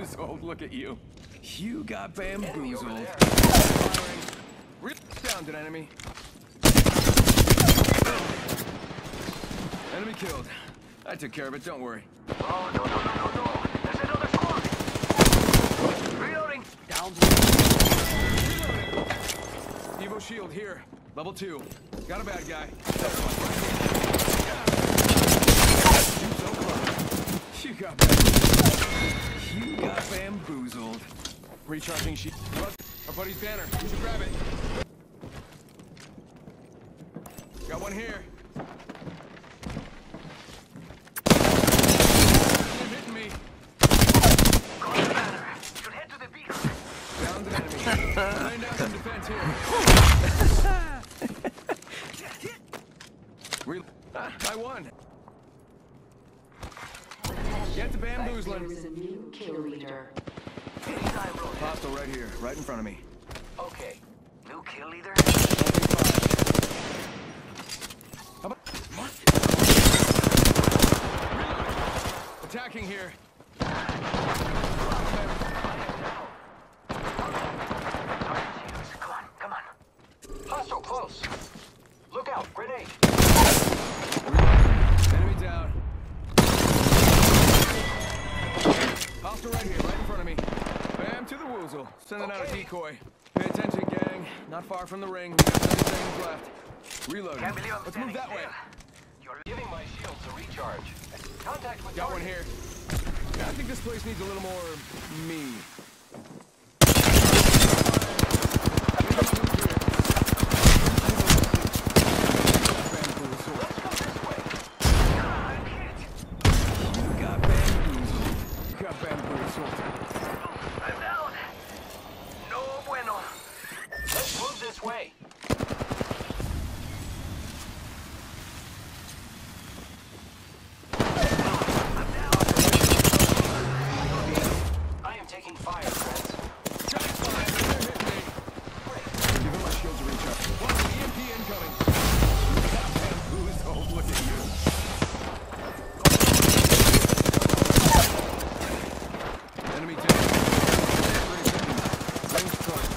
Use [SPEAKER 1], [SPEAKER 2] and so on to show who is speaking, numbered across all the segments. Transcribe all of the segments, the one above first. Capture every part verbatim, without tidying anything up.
[SPEAKER 1] bamboozled. Look at you. You got bamboozled. Real downed an enemy. Enemy killed. I took care of it, don't worry.
[SPEAKER 2] Oh, no, no, no, no, no. There's another squad. Reloading.
[SPEAKER 1] Down. Evo shield here. Level two. Got a bad guy. You got bamboozled. You got bamboozled. Recharging shield. Our buddy's banner. You should grab it. Got one here. They're hitting me.
[SPEAKER 2] Got the banner. Should head to the beacon.
[SPEAKER 1] Down the enemy. Laying down some defense here. Re ah, I won. Get the bamboozling.
[SPEAKER 3] There is a new kill leader.
[SPEAKER 1] Hostile right here, right in front of me.
[SPEAKER 2] Okay. New kill leader.
[SPEAKER 1] How about what? Attacking here.
[SPEAKER 2] Come on, come on. Hostile close. Look out, grenade.
[SPEAKER 1] Enemy down. Hostile right here, right in front of me. Bam to the woozle. Sending out a decoy. Pay attention, gang. Not far from the ring. We got thirty seconds left. Reloading.
[SPEAKER 2] Can't believe I'm
[SPEAKER 1] Let's move that
[SPEAKER 2] standing
[SPEAKER 1] way.
[SPEAKER 2] still. You're giving my shields a recharge. Contact with
[SPEAKER 1] Got one
[SPEAKER 2] target.
[SPEAKER 1] here. Yeah, I think this place needs a little more me.
[SPEAKER 2] I'm down. No bueno. Let's move this way. I'm down. I am taking fire, friends.
[SPEAKER 1] Give him my shield to recharge. One E M P incoming. Got bamboozled. Look at you. Enemy down. Range close.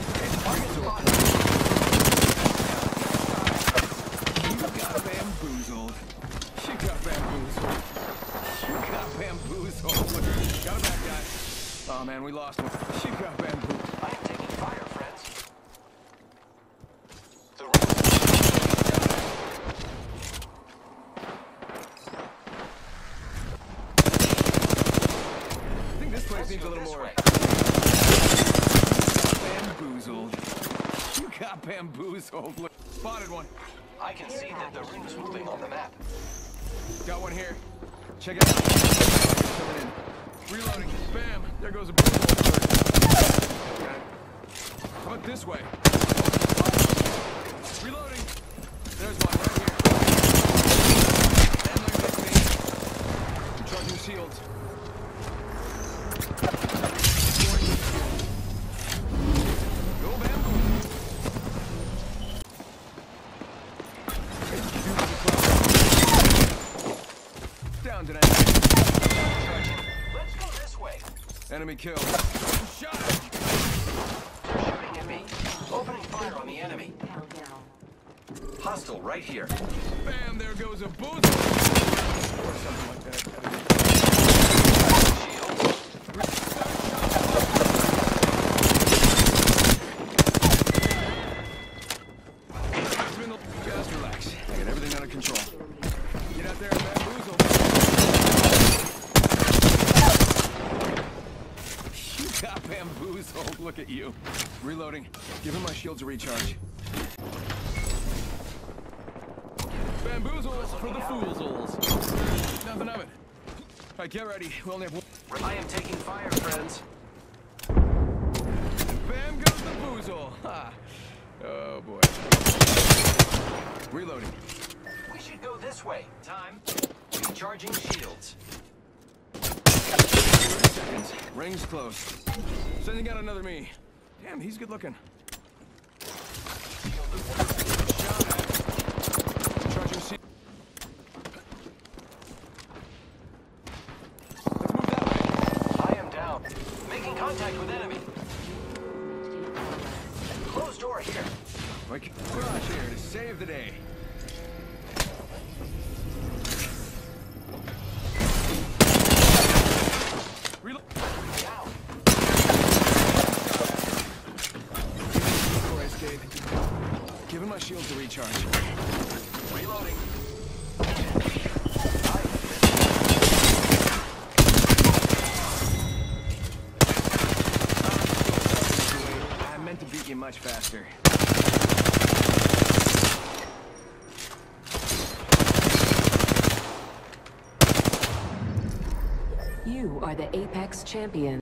[SPEAKER 1] You got bamboozled. You got bamboozled. You got bamboozled. Look, got a bad guy. Oh man, we lost one. You got bamboozled.
[SPEAKER 2] I am taking fire, friends. The
[SPEAKER 1] I think this place needs a little
[SPEAKER 2] this
[SPEAKER 1] more.
[SPEAKER 2] way.
[SPEAKER 1] Bamboozled. You got bamboozled. Look, spotted one.
[SPEAKER 2] I can see that the ring's moving on the map.
[SPEAKER 1] Got one here. Check it out. Coming in. Reloading. Bam. There goes a bullet. How about this way? Reloading. There's one right here. And they're hitting me. Charging shields. Go bamboo. Down to that.
[SPEAKER 2] Let's go this way.
[SPEAKER 1] Enemy killed. Shot.
[SPEAKER 2] They're shooting at me. Opening fire on the enemy.
[SPEAKER 3] Countdown.
[SPEAKER 2] Hostile right here.
[SPEAKER 1] Bam, there goes a boost. Or something like that. Just relax. I got everything under control. Get out there and bamboozle. You got bamboozled. Look at you. Reloading. Give him my shield to recharge. Bamboozles for the foozles. Nothing of it. All right, get ready. We only have one.
[SPEAKER 2] I am taking fire, friends.
[SPEAKER 1] Bam goes the boozle. Ha. Oh boy. Reloading.
[SPEAKER 2] We should go this way. Time. Recharging shields.
[SPEAKER 1] thirty seconds. Ring's close. Sending out another me. Damn, he's good looking. Charging shield. Let's move that way.
[SPEAKER 2] I am down. Making
[SPEAKER 1] Like, Mirage here to save the day. Reload. Escape. Giving my shields a recharge. Reloading. I meant to beat you much faster.
[SPEAKER 3] You are the Apex champion.